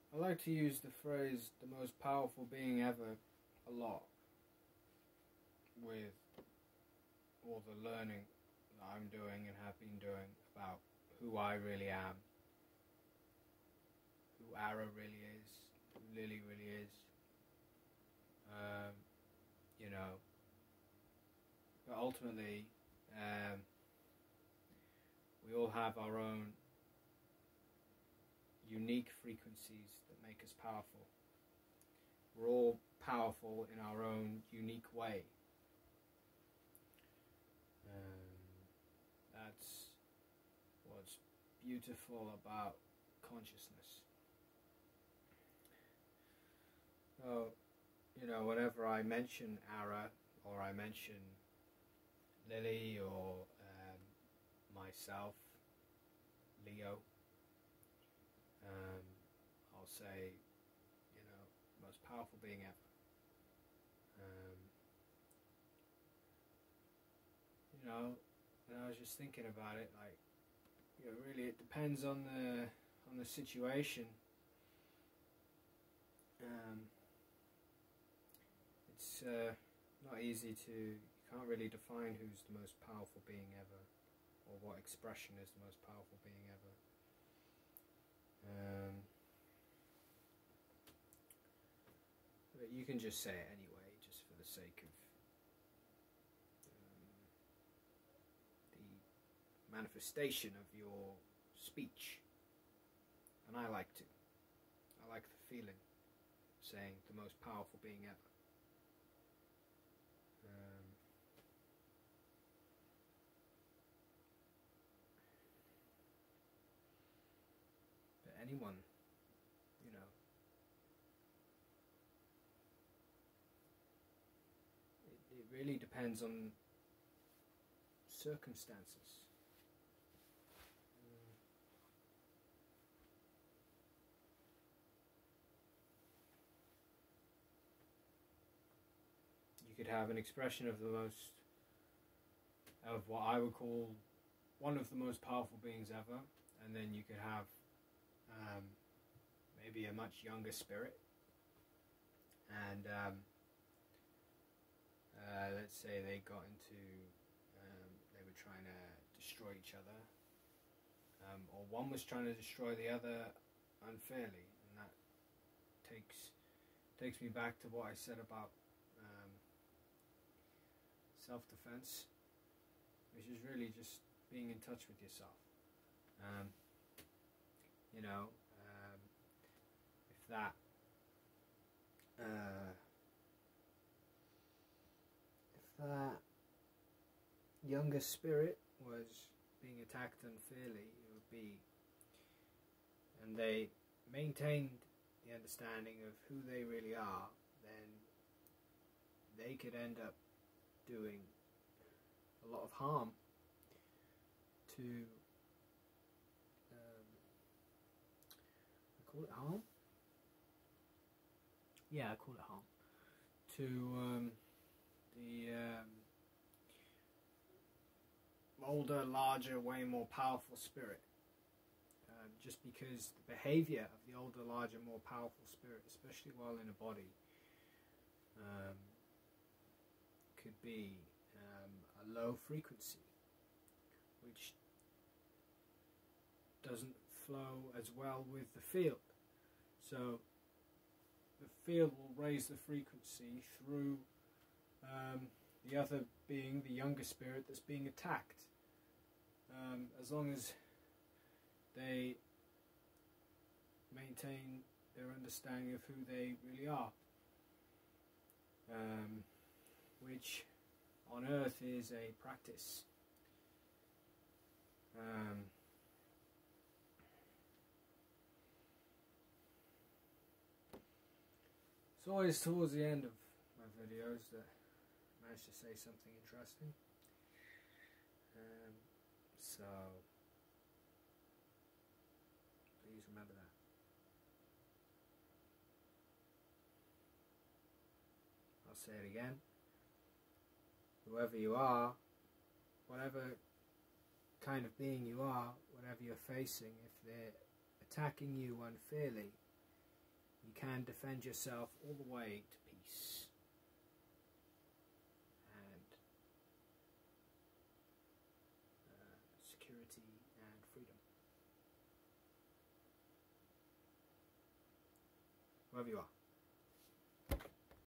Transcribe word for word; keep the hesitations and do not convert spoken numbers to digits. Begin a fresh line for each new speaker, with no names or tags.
I like to use the phrase the most powerful being ever a lot with all the learning that I'm doing and have been doing about who I really am, who Ara really is, who Lily really is. Um, you know, but ultimately, um, we all have our own unique frequencies that make us powerful. We're all powerful in our own unique way. Um, that's what's beautiful about consciousness. So, you know, whenever I mention Ara, or I mention Lily, or um, myself, Leo, um, I'll say, you know, most powerful being ever. Um, you know, and I was just thinking about it, like, you know, really, it depends on the on the situation. Um, it's uh, not easy to, you can't really define who's the most powerful being ever, or what expression is the most powerful being ever. Um, but you can just say it anyway, just for the sake of um, the manifestation of your speech. And I like to. I like the feeling of saying the most powerful being ever. Um, but anyone, you know, it, it really depends on circumstances. Um, you could have an expression of the most, of what I would call one of the most powerful beings ever, and then you could have um, maybe a much younger spirit, and um, uh, let's say they got into, um, they were trying to destroy each other, um, or one was trying to destroy the other unfairly, and that takes takes me back to what I said about um, self-defense, which is really just being in touch with yourself. Um, you know, um, if that uh, if that younger spirit was being attacked unfairly, it would be, and they maintained the understanding of who they really are, then they could end up doing a lot of harm to, um, I call it harm? Yeah, I call it harm. To um, the um, older, larger, way more powerful spirit. Um, just because the behavior of the older, larger, more powerful spirit, especially while in a body, um, could be um, a low frequency, which doesn't flow as well with the field. So the field will raise the frequency through um, the other being, the younger spirit that's being attacked, um, as long as they maintain their understanding of who they really are, um, which on earth is a practice. Um, it's always towards the end of my videos that I manage to say something interesting. Um, so please remember that. I'll say it again. Whoever you are, whatever kind of being you are, whatever you're facing, if they're attacking you unfairly, you can defend yourself all the way to peace and uh, security and freedom. Wherever you are.